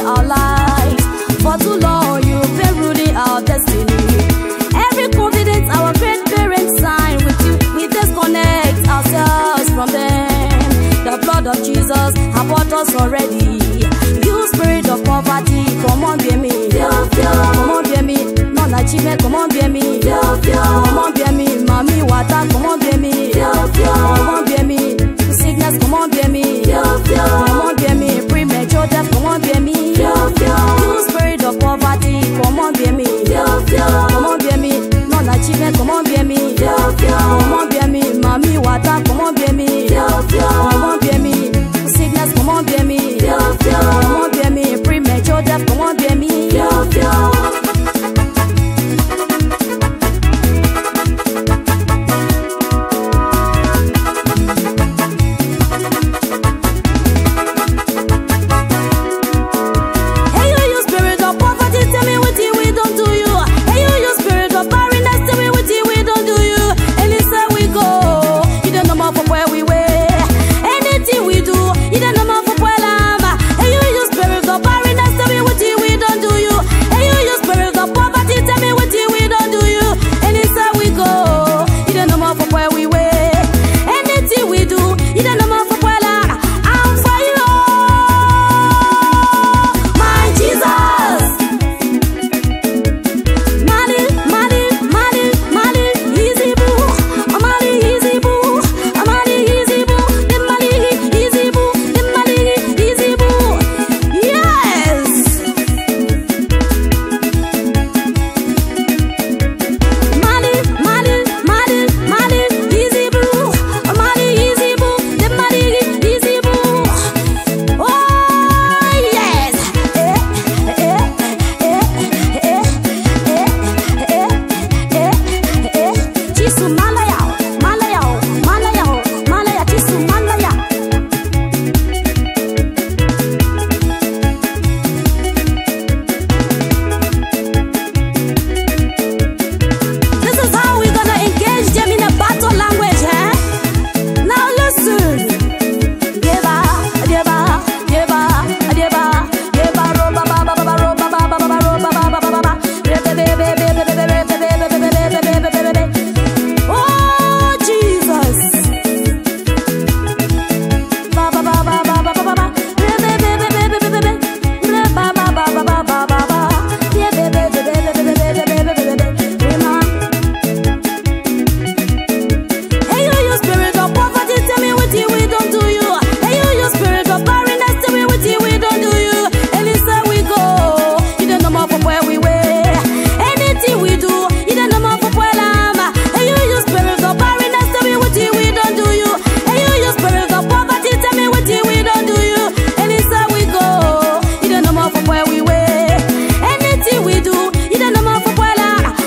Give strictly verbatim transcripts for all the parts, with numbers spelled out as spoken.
our lives. For too long, you've been ruling our destiny. Every confidence our great parents signed with you, we disconnect ourselves from them. The blood of Jesus has bought us already. You spirit of poverty, come on, be me. Come on, be me. Non-achievement, come on, be me. Come on, be me. Mommy, water, come on, be me. Come on, be me. Sickness, come on, be me. Come on, be me. Premature death, come on, be me. You spirit of poverty, come on, be me. Come on, be me. Non-achievement, come on, be me. Come on, be me. Mommy, water, come on, be me. Come on, be me. Sickness, come on, be me. Come on, be me. Premature death, come on, be me.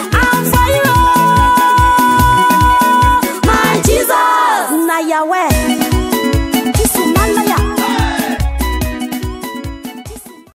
Yahweh.